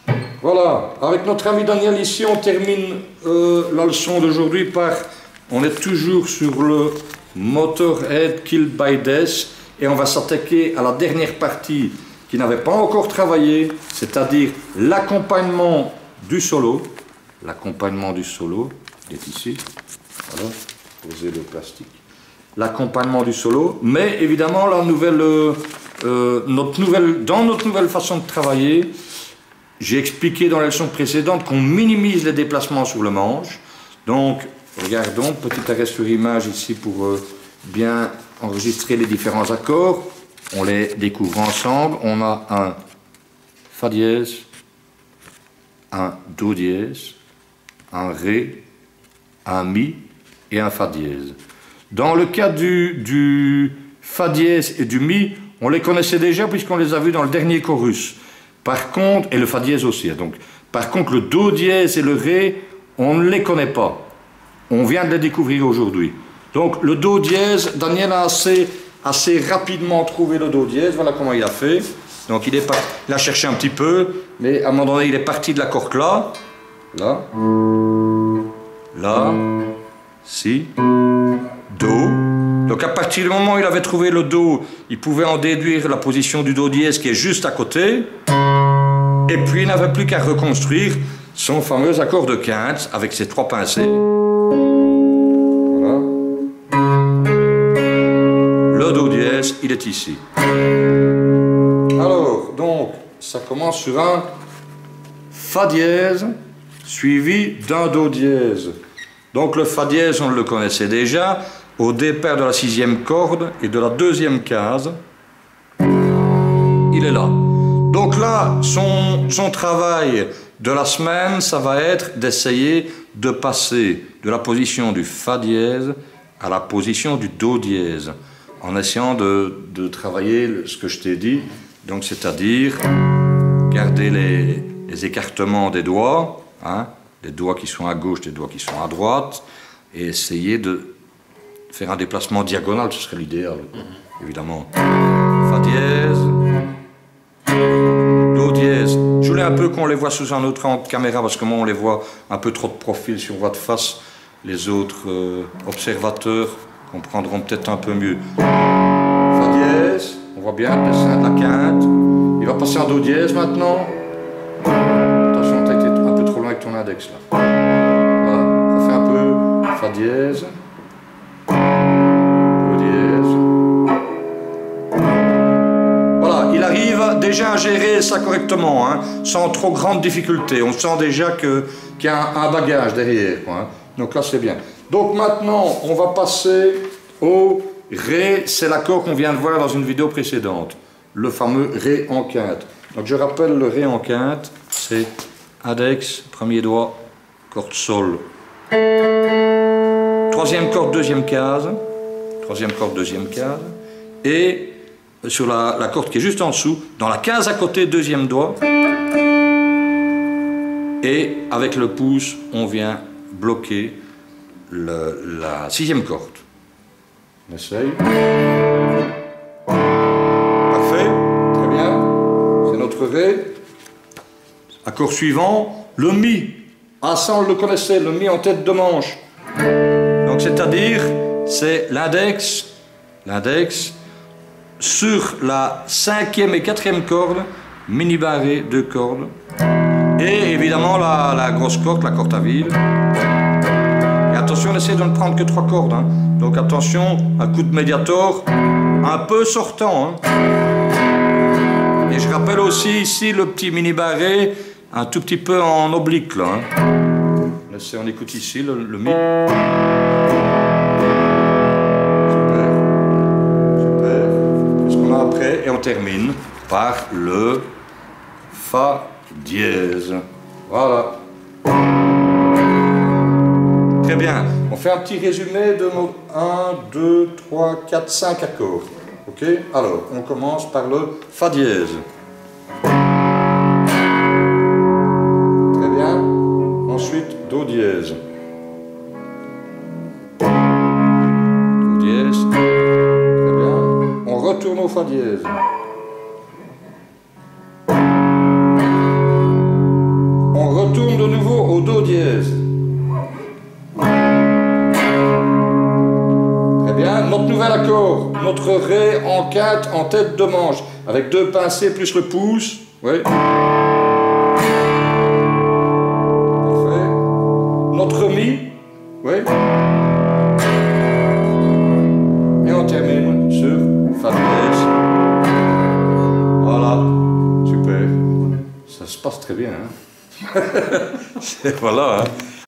Voilà, avec notre ami Daniel ici, on termine la leçon d'aujourd'hui par... On est toujours sur le Motorhead Killed by Death et on va s'attaquer à la dernière partie qui n'avait pas encore travaillé, c'est-à-dire l'accompagnement du solo. L'accompagnement du solo, il est ici. Voilà, posez le plastique. L'accompagnement du solo, mais évidemment dans notre nouvelle façon de travailler, j'ai expliqué dans la leçon précédente qu'on minimise les déplacements sur le manche. Donc, regardons, petit arrêt sur image ici pour bien enregistrer les différents accords. On les découvre ensemble. On a un Fa dièse, un Do dièse, un Ré, un Mi et un Fa dièse. Dans le cas du Fa dièse et du Mi, on les connaissait déjà puisqu'on les a vus dans le dernier chorus. Par contre, et le Fa dièse aussi, donc, par contre le Do dièse et le Ré, on ne les connaît pas. On vient de les découvrir aujourd'hui. Donc le Do dièse, Daniel a assez rapidement trouvé le Do dièse, voilà comment il a fait. Donc il a cherché un petit peu, mais à un moment donné il est parti de la corde là, là, si, Do. Donc à partir du moment où il avait trouvé le Do, il pouvait en déduire la position du Do dièse qui est juste à côté. Et puis il n'avait plus qu'à reconstruire son fameux accord de quinte avec ses trois pincées. Voilà. Le Do dièse, il est ici. Alors, donc, ça commence sur un Fa dièse suivi d'un Do dièse. Donc le Fa dièse, on le connaissait déjà, au départ de la 6e corde et de la 2e case. Il est là. Donc là, son travail de la semaine, ça va être d'essayer de passer de la position du Fa dièse à la position du Do dièse, en essayant de travailler ce que je t'ai dit, donc c'est-à-dire garder les écartements des doigts, hein, les doigts qui sont à gauche, les doigts qui sont à droite, et essayer de faire un déplacement diagonal, ce serait l'idéal, évidemment. Fa dièse, Do dièse. Je voulais un peu qu'on les voit sous un autre angle de caméra parce que moi on les voit un peu trop de profil si on voit de face. Les autres observateurs comprendront peut-être un peu mieux. Fa dièse, on voit bien le dessin de la quinte. Il va passer en Do dièse maintenant. Attention, tu as été un peu trop loin avec ton index là. Voilà, on refait un peu Fa dièse. Il arrive déjà à gérer ça correctement, hein, sans trop grande difficulté. On sent déjà qu'il y a un bagage derrière, quoi, hein. Donc là, c'est bien. Donc maintenant, on va passer au Ré. C'est l'accord qu'on vient de voir dans une vidéo précédente. Le fameux Ré en quinte. Donc je rappelle le Ré en quinte. C'est index, premier doigt, corde Sol. Troisième corde, deuxième case. Troisième corde, deuxième case. Et sur la corde qui est juste en dessous, dans la case à côté, deuxième doigt. Et avec le pouce, on vient bloquer la 6e corde. On essaye. Parfait, très bien. C'est notre Ré. Accord suivant, le Mi. Ah, ça on le connaissait, le Mi en tête de manche. Donc c'est-à-dire, c'est l'index sur la 5e et 4e corde, mini barré, 2 cordes, et évidemment la grosse corde, la corde à vide. Et attention, on essaie de ne prendre que 3 cordes, hein. Donc attention, un coup de médiator un peu sortant, hein. Et je rappelle aussi ici le petit mini barré, un tout petit peu en oblique là, hein. On écoute ici le Mi. Et on termine par le Fa dièse. Voilà. Très bien. On fait un petit résumé de nos 1, 2, 3, 4, 5 accords. Ok? Alors, on commence par le Fa dièse. Très bien. Ensuite, Do dièse. Do dièse. Retourne au Fa dièse. notre nouvel accord, notre Ré en quinte en tête de manche, avec 2 pincées plus le pouce. Oui. Parfait. Notre Mi. Oui. Et on termine sur Fa dièse. Voilà. Super. Ça se passe très bien. Hein. Voilà. Hein.